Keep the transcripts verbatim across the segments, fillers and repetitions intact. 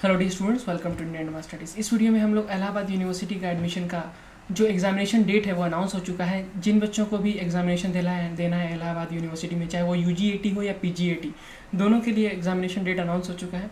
Hello dear students, welcome to Indian master studies. इस video में हम लोग इलाहाबाद यूनिवर्सिटी का एडमिशन का जो एग्जामिनेशन डेट है वो अनाउंस हो चुका है। जिन बच्चों को भी एग्जामिनेशन देना है देना है इलाहाबाद यूनिवर्सिटी में, चाहे वो यू जी ए टी हो या पी जी ए टी, दोनों के लिए एग्जामिनेशन डेट अनाउंस हो चुका है।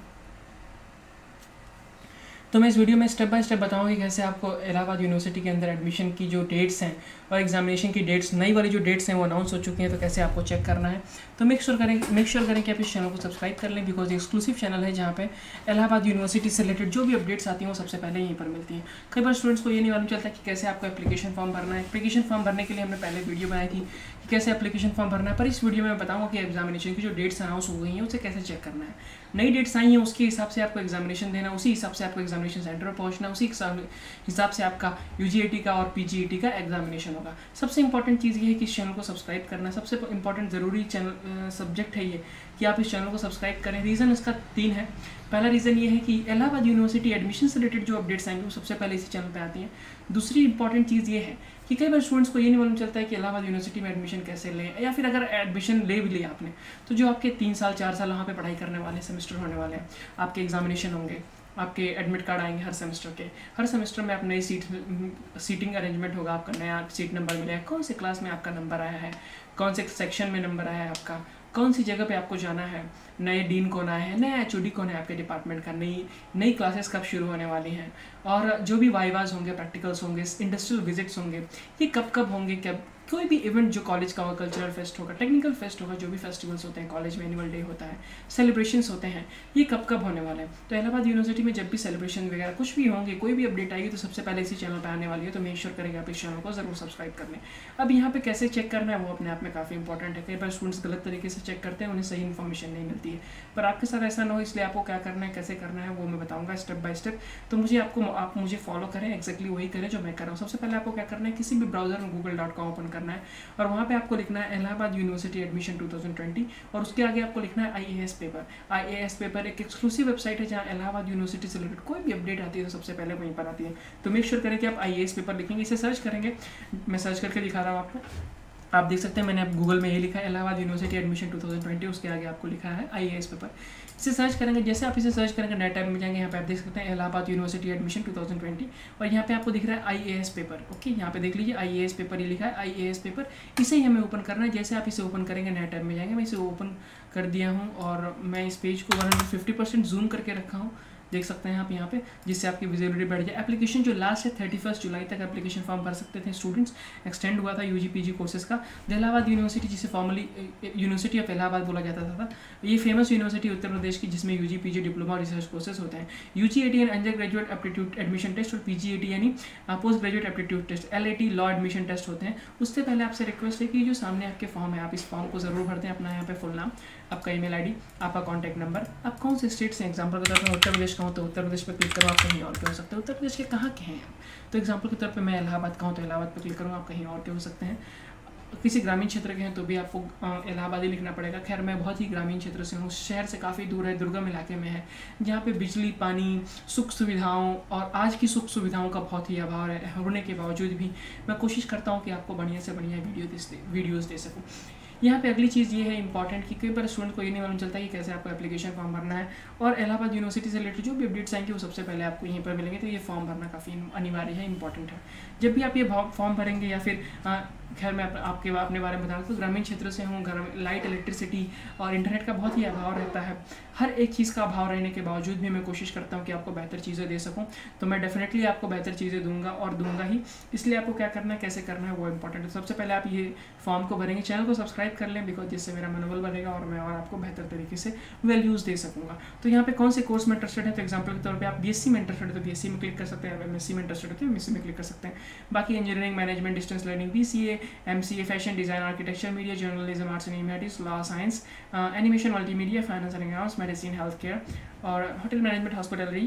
तो मैं इस वीडियो में स्टेप बाय स्टेप बताऊंगा कि कैसे आपको इलाहाबाद यूनिवर्सिटी के अंदर एडमिशन की जो डेट्स हैं और एग्जामिनेशन की डेट्स, नई वाली जो डेट्स हैं वो अनाउंस हो चुकी हैं, तो कैसे आपको चेक करना है। तो मेक श्योर करें मेक श्योर करें कि आप इस चैनल को सब्सक्राइब कर लें, बिकॉज एक्सक्लूसिव चैनल है जहाँ पे इलाहाबाद यूनिवर्सिटी से रिलेटेड जो भी अपडेट्स आती हैं वो सबसे पहले यहीं पर मिलती हैं। कई बार स्टूडेंट्स को ये नहीं मालूम चलता कि कैसे आपको एप्लीकेशन फॉर्म भरना है। एप्लीकेशन फॉर्म भरने के लिए हमने पहले वीडियो बनाई थी कि कैसे एप्लीकेशन फॉर्म भरना है, पर इस वीडियो में मैं बताऊँगा कि एग्जामिनेशन की जो डेट्स अनाउंस हो गई हैं उसे कैसे चेक करना है। नई डेट्स आई हैं उसके हिसाब से आपको एग्जामिनेशन देना, उसी हिसाब से आपको एग्जामिनेशन सेंटर पर पहुँचना, उसी हिसाब से आपका यू जी ए टी का और पी जी ए टी का एग्जामिनेशन होगा। सबसे इंपॉर्टेंट चीज़ ये है कि इस चैनल को सब्सक्राइब करना, सबसे इंपॉर्टेंट ज़रूरी चैनल सब्जेक्ट है ये कि आप इस चैनल को सब्सक्राइब करें। रीज़न इसका तीन है। पहला रीज़न ये है कि इलाहाबाद यूनिवर्सिटी एडमिशन से रिलेटेड जो अपडेट्स आएंगे वो सबसे पहले इसी चैनल पे आती हैं। दूसरी इंपॉर्टेंट चीज़ ये है कि कई बार स्टूडेंट्स को ये नहीं मालूम चलता है कि इलाहाबाद यूनिवर्सिटी में एडमिशन कैसे लें, या फिर अगर एडमिशन ले भी लिया आपने तो जो आपके तीन साल चार साल वहाँ पे पढ़ाई करने वाले सेमेस्टर होने वाले हैं, आपके एग्जामिनेशन होंगे, आपके एडमिट कार्ड आएंगे हर सेमेस्टर के। हर सेमेस्टर में आप नई सीट सीटिंग अरेंजमेंट होगा, आपका नया सीट नंबर मिलेगा, कौन से क्लास में आपका नंबर आया है, कौन से सेक्शन में नंबर आया है आपका, कौन सी जगह पे आपको जाना है, नए डीन कौन आए हैं, नया एच ओ डी कौन है आपके डिपार्टमेंट का, नई नई क्लासेस कब शुरू होने वाली हैं, और जो भी वाइवाज होंगे, प्रैक्टिकल्स होंगे, इंडस्ट्रियल विजिट्स होंगे, ये कब कब होंगे, कब कोई भी इवेंट जो कॉलेज का होगा, कल्चरल फेस्ट होगा, टेक्निकल फेस्ट होगा, जो भी फेस्टिवल्स होते हैं कॉलेज में, एनुअल डे होता है, सेलिब्रेशंस होते हैं, ये कब कब होने वाले हैं। तो इलाहाबाद यूनिवर्सिटी में जब भी सेलिब्रेशन वगैरह कुछ भी होंगे, कोई भी अपडेट आएगी तो सबसे पहले इसी चैनल पर आने वाली है। तो मेक श्योर करेंगे आप इस चैनल को जरूर सब्सक्राइब कर लें। अब यहाँ पे कैसे चेक करना है वो अपने आप में काफ़ी इंपॉर्टेंट है। कई बार स्टूडेंट्स गलत तरीके से चेक करते हैं, उन्हें सही इन्फॉर्मेशन नहीं मिलती है, पर आपके साथ ऐसा ना हो, इसलिए आपको क्या करना है, कैसे करना है वो मैं बताऊँगा स्टेप बाय स्टेप। तो मुझे आपको आप मुझे फॉलो करें, एक्जैक्टली वही करें जो मैं कर रहा हूँ। सबसे पहले आपको क्या करना है, किसी भी ब्राउजर में गूगल डॉट कॉम ओपन करना है और वहाँ पे आपको लिखना है Allahabad university admission two thousand twenty, और उसके आगे आपको लिखना है I A S paper. I A S paper एक एक्सक्लूसिव वेबसाइट है जहाँ इलाहाबाद यूनिवर्सिटी से रिलेटेड कोई भी अपडेट आती है तो सबसे पहले वहीं पर आती है। तो मेक श्योर करें कि आप आई ए एस पेपर लिखेंगे, इसे सर्च करेंगे। मैं सर्च करके दिखा रहा हूँ आपको, आप देख सकते हैं मैंने अब गूगल में ये लिखा है Allahabad university admission two thousand twenty, उसके आगे आपको लिखा है आई ए एस पेपर। इसे सर्च करेंगे, जैसे आप इसे सर्च करेंगे नए टैब में जाएंगे, यहाँ पे आप देख सकते हैं Allahabad university admission two thousand twenty, और यहाँ पे आपको दिख रहा है I A S paper. Okay, यहाँ पे देख लीजिए आई ए एस पेपर, ये लिखा है आई ए एस पेपर। इसे ही हमें ओपन करना है। जैसे आप इसे ओपन करेंगे नए टैब में जाएंगे, मैं इसे ओपन कर दिया हूँ और मैं इस पेज को one hundred fifty percent zoom करके रखा हूँ, देख सकते हैं आप यहाँ पे, जिससे आपकी विजिबिलिटी बढ़ जाए। एप्लीकेशन जो लास्ट है थर्टी फर्स्ट जुलाई तक एप्लीकेशन फॉर्म भर सकते थे स्टूडेंट्स, एक्सटेंड हुआ था यूजी पीजी कोर्सेज का। इलाहाबाद यूनिवर्सिटी, जिसे फॉर्मली यूनिवर्सिटी ऑफ इलाहाबाद बोला जाता था, ये फेमस यूनिवर्सिटी उत्तर प्रदेश की जिसमें UG PG diploma research courses होते हैं। यूजी एटी यानी under graduate aptitude admission test, और पीजी एटी यानी post graduate aptitude test, L A T law admission test होते हैं। उससे पहले आपसे रिक्वेस्ट है कि जो सामने आपके फॉर्म है आप इस फॉर्म को जरूर भरते हैं। अपना यहाँ पे फुल नाम, आपका ईमेल आईडी, आपका कॉन्टैक्ट नंबर, आप कौन से स्टेट से, एग्जाम्पल के तौर पर उत्तर प्रदेश का हूँ तो उत्तर प्रदेश पर क्लिक करो, आप कहीं और के हो सकते हैं। उत्तर प्रदेश के कहाँ के हैं तो एग्जाम्पल के तौर पे मैं इलाहाबाद का हूँ तो इलाहाबाद पर क्लिक करूँ, आप कहीं और के हो सकते हैं। किसी ग्रामीण क्षेत्र के हैं तो भी आपको इलाहाबाद ही लिखना पड़ेगा। खैर मैं बहुत ही ग्रामीण क्षेत्र से हूँ, शहर से काफ़ी दूर है, दुर्गम इलाके में है, जहाँ पे बिजली, पानी, सुख सुविधाओं और आज की सुख सुविधाओं का बहुत ही अभाव है। होने के बावजूद भी मैं कोशिश करता हूँ कि आपको बढ़िया से बढ़िया वीडियो वीडियोज़ दे सकूँ। यहाँ पे अगली चीज़ ये है इंपॉर्टेंट कि कई बार स्टूडेंट को ये नहीं मालूम चलता कि कैसे आपको एप्लीकेशन फॉर्म भरना है, और इलाहाबाद यूनिवर्सिटी से रिलेटेड जो भी अपडेट्स आएंगे वो सबसे पहले आपको यहीं पर मिलेंगे। तो ये फॉर्म भरना काफ़ी अनिवार्य है, इंपॉर्टेंट है। जब भी आप ये फॉर्म भरेंगे, या फिर खैर मैं आपके अपने बारे में बता दूँ तो ग्रामीण क्षेत्र से हूँ, घर में लाइट, इलेक्ट्रिसिटी और इंटरनेट का बहुत ही अभाव रहता है। हर एक चीज़ का अभाव रहने के बावजूद भी मैं कोशिश करता हूँ कि आपको बेहतर चीज़ें दे सकूँ, तो मैं डेफिनेटली आपको बेहतर चीज़ें दूंगा और दूंगा ही। इसलिए आपको क्या करना है, कैसे करना है वो इंपॉर्टेंट है। सबसे पहले आप ये फॉर्म को भरेंगे, चैनल को सब्सक्राइब कर लें, बिकॉज जिससे मेरा मनोबल बढ़ेगा और मैं और आपको बेहतर तरीके से वैल्यूज़ दे सकूँगा। तो यहाँ पे कौन से कोर्स में इंटरेस्टेड है, तो एग्जाम्पल के तौर पे आप बीएससी में इंटरेस्टेड है तो बीएससी में क्लिक कर सकते हैं, एमएससी में इंटरेस्टेड है तो एमएससी में क्लिक कर सकते हैं। बाकी engineering, management, distance learning, BCA, MCA, fashion design, architecture, media, journalism, arts and humanities, law, science, animation, multimedia, finance and accounts, medicine, health care और hotel management, hospitality,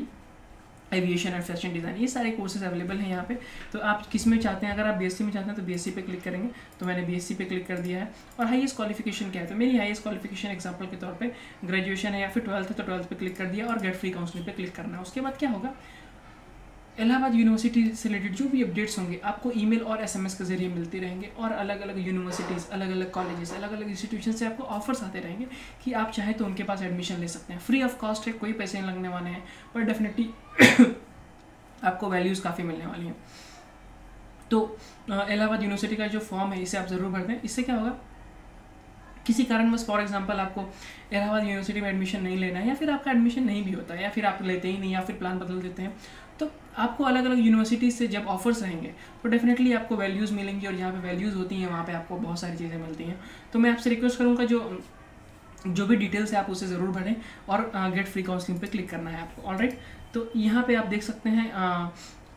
aviation and fashion design, ये सारे courses available हैं यहाँ पे। तो आप किस में चाहते हैं, अगर आप बीएससी में चाहते हैं तो बीएससी पे क्लिक करेंगे, तो मैंने बीएससी पे क्लिक कर दिया है। और हाईएस्ट क्वालिफिकेशन क्या है, तो मेरी हाईएस्ट क्वालिफिकेशन एग्जांपल के तौर पे ग्रेजुएशन है या फिर ट्वेल्थ है तो ट्वेल्थ पे क्लिक कर दिया और गेट फ्री काउंसलिंग पे क्लिक करना है। उसके बाद क्या होगा, इलाहाबाद यूनिवर्सिटी से रिलेटेड जो भी अपडेट्स होंगे आपको ईमेल और एसएमएस के जरिए मिलते रहेंगे, और अलग अलग यूनिवर्सिटीज़, अलग अलग कॉलेजेस, अलग अलग इंस्टीट्यूशन से आपको ऑफर्स आते रहेंगे कि आप चाहे तो उनके पास एडमिशन ले सकते हैं। फ्री ऑफ कॉस्ट है, कोई पैसे नहीं लगने वाले हैं, पर डेफिनेटली आपको वैल्यूज़ काफ़ी मिलने वाली हैं। तो इलाहाबाद यूनिवर्सिटी का जो फॉर्म है इसे आप ज़रूर भर दें। इससे क्या होगा, किसी कारणवश फॉर एग्जांपल आपको इलाहाबाद यूनिवर्सिटी में एडमिशन नहीं लेना है, या फिर आपका एडमिशन नहीं भी होता है, या फिर आप लेते ही नहीं, या फिर प्लान बदल देते हैं, तो आपको अलग अलग यूनिवर्सिटीज़ से जब ऑफर्स रहेंगे तो डेफिनेटली आपको वैल्यूज़ मिलेंगी, और जहाँ पे वैल्यूज़ होती हैं वहाँ पे आपको बहुत सारी चीज़ें मिलती हैं। तो मैं आपसे रिक्वेस्ट करूँगा जो जो भी डिटेल्स है आप उसे ज़रूर भरें, और गेट फ्री काउंसलिंग पे क्लिक करना है आपको। ऑलराइट, तो यहाँ पे आप देख सकते हैं आ,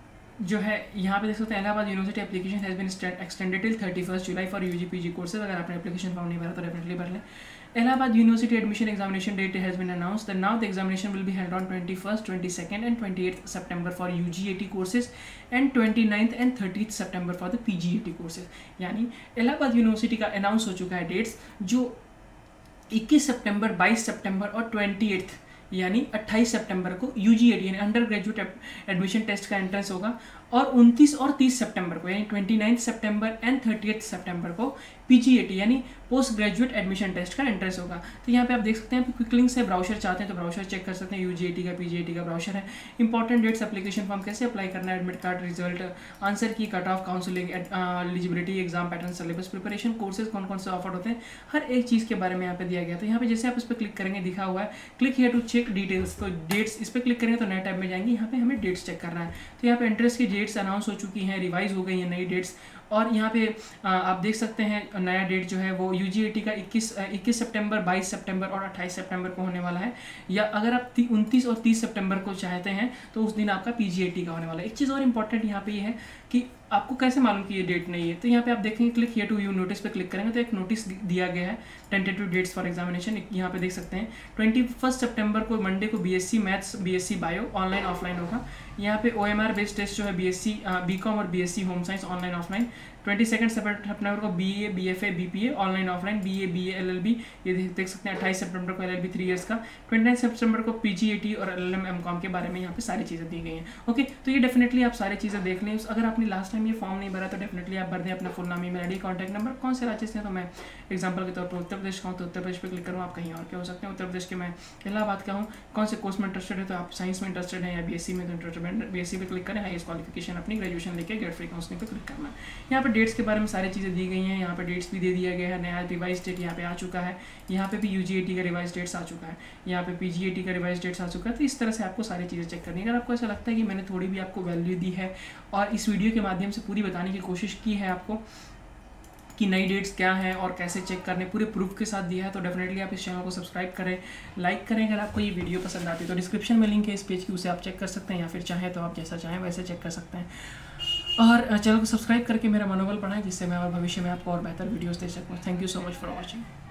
जो है यहाँ पे देख सकते हैं Allahabad university application has been extended till thirty first July for UG PG courses. अगर आपने एप्लीकेशन फॉर्म नहीं भरा तो डेफिनेटली भर लें। Allahabad University admission examination date has been announced. That now the examination will be held on twenty-first, twenty-second and twenty-eighth September for U G A T courses and twenty-ninth and thirtieth September for the P G A T courses. यानी Allahabad university का announce हो चुका है dates, जो इक्कीस सितंबर, बाईस सितंबर और अट्ठाईस यानी अट्ठाईस सितंबर को यूजीएटी यानी अंडर ग्रेजुएट एडमिशन टेस्ट का एंट्रेंस होगा, और उनतीस और तीस सितंबर को यानी उनतीस सितंबर एंड तीस सितंबर को पीजीएटी यानी पोस्ट ग्रेजुएट एडमिशन टेस्ट का एंट्रेंस होगा। तो यहाँ पे आप देख सकते हैं, क्विक लिंक से ब्राउशर चाहते हैं तो ब्राउशर चेक कर सकते हैं, यूजीएटी का पीजीएटी का ब्राउशर है। इंपॉर्टेंट डेट्स, एप्लीकेशन फॉर्म कैसे अप्लाई करना है, admit card, result, answer key, cut off, counselling, eligibility, exam pattern, syllabus, preparation, courses कौन कौन से ऑफर होते हैं, हर एक चीज़ के बारे में यहाँ पे दिया गया। तो यहाँ पे जैसे आप इस पर क्लिक करेंगे दिखा हुआ है click here to check details, तो डेट्स इस पर क्लिक करेंगे तो नए टैब में जाएंगे, यहाँ पे हमें डेट्स चेक करना है। तो यहाँ पे इंटरेस्ट की डेट्स अनाउंस हो चुकी हैं, रिवाइज हो गई हैं नई डेट्स, और यहाँ पे आ, आप देख सकते हैं नया डेट जो है वो यूजीएटी का इक्कीस इक्कीस सितंबर, बाईस सितंबर और अट्ठाईस सितंबर को होने वाला है, या अगर आप उनतीस और तीस सितंबर को चाहते हैं तो उस दिन आपका पीजीएटी का होने वाला है। एक चीज़ और इंपॉर्टेंट यहाँ पे ये है कि आपको कैसे मालूम कि ये डेट नहीं है, तो यहाँ पे आप देखेंगे click here to view notice पे क्लिक करेंगे तो एक नोटिस दिया गया है टेंटेटिव डेट्स फॉर एग्जामिनेशन। यहाँ पे देख सकते हैं ट्वेंटी फर्स्ट सितंबर को मंडे को BSc maths, BSc bio online offline होगा। यहाँ पे ओएमआर बेस्ड टेस्ट जो है बीएससी बीकॉम और BSc home science online offline. Twenty second सितंबर को BA, BFA, BPA online offline, BA, BA, LLB ये देख सकते हैं। अट्ठाईस सितंबर को एलएलबी थ्री इयर्स का। ट्वेंटी नाइन सितंबर को पीजीएटी और एलएलएम एमकॉम के बारे में यहाँ पे सारी चीज़ें दी गई हैं। ओके, तो ये डेफिनेटली आप सारी चीज़ें देख लें। अगर आपने लास्ट टाइम ये फॉर्म नहीं भरा तो डेफिनेटली आप भर दें अपना फुल नाम, ईमेल आईडी, कॉन्टैक्ट नंबर। कौन से राज्य से हैं तो मैं एग्जांपल के तौर पर उत्तर प्रदेश का हूँ तो उत्तर प्रदेश पे क्लिक करूँ, आप कहीं और के हो सकते हैं। उत्तर प्रदेश के मैं इलाहाबाद का हूँ। कौन से कोर्स में इंटरेस्टेड है तो आप साइंस में इंटरेस्टेड हैं या बीएससी में तो इंटरेस्टेड, बीएससी पे क्लिक करें, हाईएस्ट क्वालिफिकेशन अपनी ग्रेजुएशन लेके गेट फ्री काउंसलिंग पे क्लिक करना है। यहाँ पे डेट्स के बारे में सारी चीज़ें दी गई हैं, यहाँ पे डेट्स भी दे दिया गया है, नया रिवाइज डेट यहाँ पे आ चुका है, यहाँ पे भी यूजीएटी का रिवाइज डेट्स आ चुका है, यहाँ पे पीजीएटी का रिवाइज डेट्स आ चुका है। तो इस तरह से आपको सारी चीज़ें चेक करनी है। अगर आपको ऐसा लगता है कि मैंने थोड़ी भी आपको वैल्यू दी है और इस वीडियो के माध्यम से पूरी बताने की कोशिश की है आपको कि नई डेट्स क्या हैं और कैसे चेक करने, पूरे प्रूफ के साथ दिया है, तो डेफिनेटली आप इस चैनल को सब्सक्राइब करें, लाइक करें। अगर आपको ये वीडियो पसंद आती है तो डिस्क्रिप्शन में लिंक है इस पेज की, उसे आप चेक कर सकते हैं, या फिर चाहें तो आप जैसा चाहें वैसे चेक कर सकते हैं। और चैनल को सब्सक्राइब करके मेरा मनोबल बढ़ाएं, जिससे मैं और भविष्य में आपको और बेहतर वीडियोस दे सकूँ। Thank you so much for watching.